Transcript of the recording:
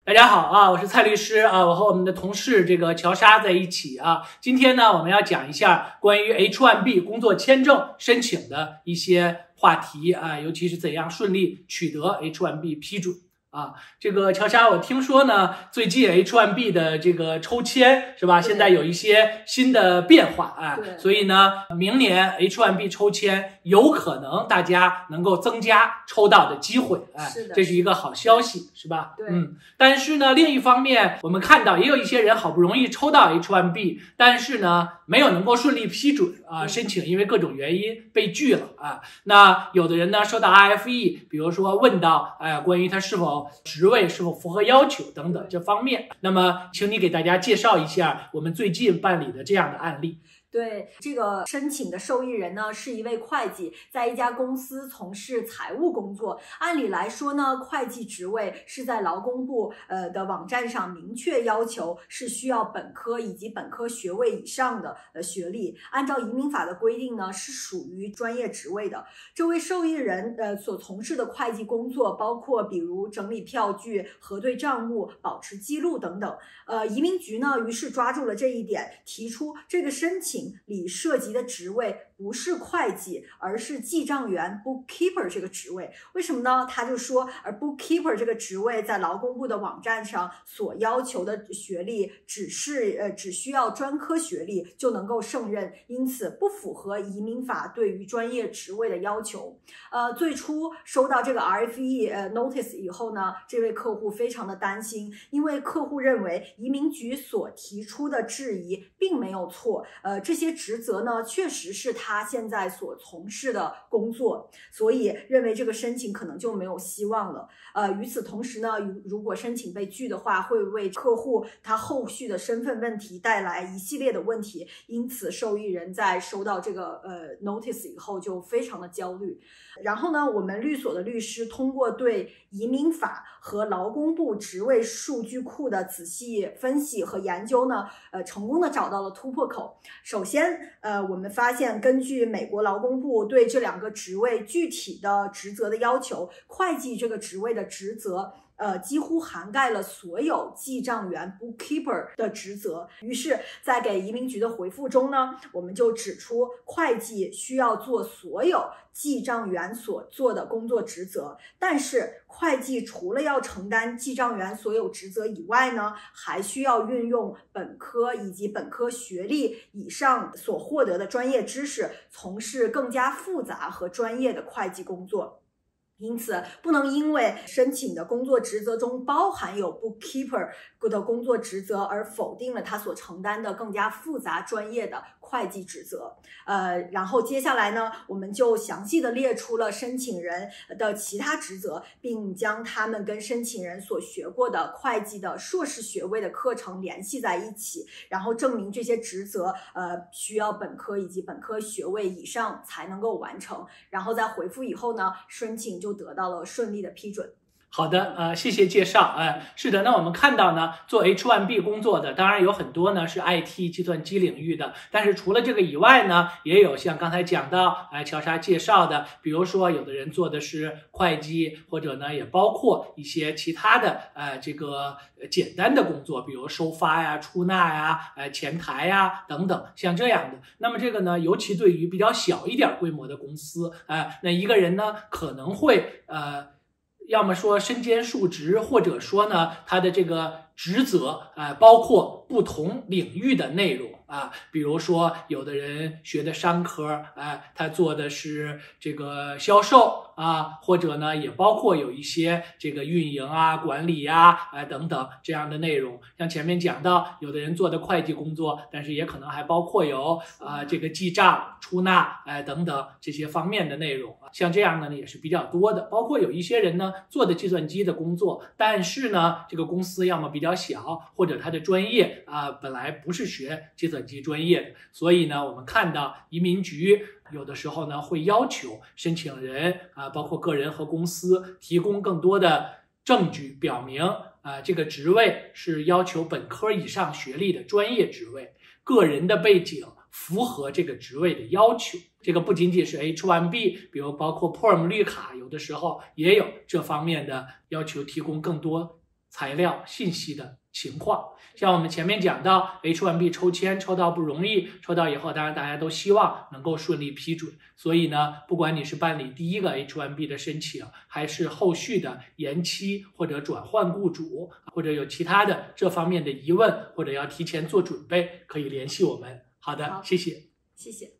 大家好啊，我是蔡律师啊，我和我们的同事乔莎在一起啊。今天呢，我们要讲一下关于 H-1B 工作签证申请的一些话题啊，尤其是怎样顺利取得 H-1B 批准。乔莎，我听说呢，最近 H-1B 的抽签是吧？现在有一些新的变化啊，所以呢，明年 H-1B 抽签有可能大家能够增加抽到的机会，这是一个好消息，是吧？ 对， 但是呢，另一方面，我们看到也有一些人好不容易抽到 H-1B， 但是呢，没有能够顺利批准啊，申请因为各种原因被拒了啊。那有的人呢，收到 RFE， 比如说问到关于他职位是否符合要求等等这方面，那么请你给大家介绍一下我们最近办理的这样的案例。 对，这个申请的受益人呢是一位会计，在一家公司从事财务工作。按理来说呢，会计职位是在劳工部的网站上明确要求是需要本科以及本科学位以上的学历。按照移民法的规定呢，是属于专业职位的。这位受益人所从事的会计工作包括比如整理票据、核对账目、保持记录等等。移民局呢于是抓住了这一点，提出这个申请里涉及的职位不是会计，而是记账员 bookkeeper 这个职位。为什么呢？他就说，而 bookkeeper 这个职位在劳工部的网站上所要求的学历只需要专科学历就能够胜任，因此不符合移民法对于专业职位的要求。最初收到这个 RFE notice 以后呢，这位客户非常的担心，因为客户认为移民局所提出的质疑并没有错，这些职责呢确实是他现在所从事的工作，所以认为这个申请可能就没有希望了。与此同时呢，如果申请被拒的话，会为客户他后续的身份问题带来一系列的问题，因此受益人在收到这个notice 以后就非常的焦虑。然后呢，我们律所的律师通过对移民法和劳工部职位数据库的仔细分析和研究呢，成功的找到了突破口。首先，我们发现根据美国劳工部对这两个职位具体的职责的要求，会计这个职位的职责几乎涵盖了所有记账员 bookkeeper 的职责。于是在给移民局的回复中呢，我们就指出会计需要做所有记账员所做的工作职责，但是会计除了要承担记账员所有职责以外呢，还需要运用本科以及本科学历以上所获得的专业知识，从事更加复杂和专业的会计工作。因此，不能因为申请的工作职责中包含有 bookkeeper 的工作职责而否定了他所承担的更加复杂专业的会计职责。然后接下来呢，我们就详细的列出了申请人的其他职责，并将他们跟申请人所学过的会计的硕士学位的课程联系在一起，然后证明这些职责需要本科以及本科学位以上才能够完成。然后在回复以后呢，申请就得到了顺利的批准。 好的，谢谢介绍。是的，那我们看到呢，做 H-1B 工作的，当然有很多呢是 IT 计算机领域的，但是除了这个以外呢，也有像刚才讲到乔莎介绍的，比如说有的人做的是会计，或者呢也包括一些其他的简单的工作，比如收发呀、出纳呀、前台呀等等，像这样的。那么这个呢，尤其对于比较小一点规模的公司，那一个人呢可能会要么说身兼数职，或者说呢他的这个职责包括不同领域的内容比如说有的人学的商科他做的是这个销售或者呢也包括有一些这个运营管理等等这样的内容。像前面讲到，有的人做的会计工作，但是也可能还包括有这个记账、出纳等等这些方面的内容。像这样的呢也是比较多的。包括有一些人呢做的计算机的工作，但是呢这个公司要么比较小，或者他的专业本来不是学计算机专业的，所以呢我们看到移民局有的时候呢会要求申请人包括个人和公司提供更多的证据，表明这个职位是要求本科以上学历的专业职位，个人的背景符合这个职位的要求。这个不仅仅是 H-1B， 比如包括 PERM 绿卡，有的时候也有这方面的要求，提供更多材料信息的情况。像我们前面讲到 H-1B 抽签抽到不容易，抽到以后当然大家都希望能够顺利批准，所以呢，不管你是办理第一个 H-1B 的申请，还是后续的延期或者转换雇主，或者有其他的这方面的疑问，或者要提前做准备，可以联系我们。好的，谢谢。 谢谢。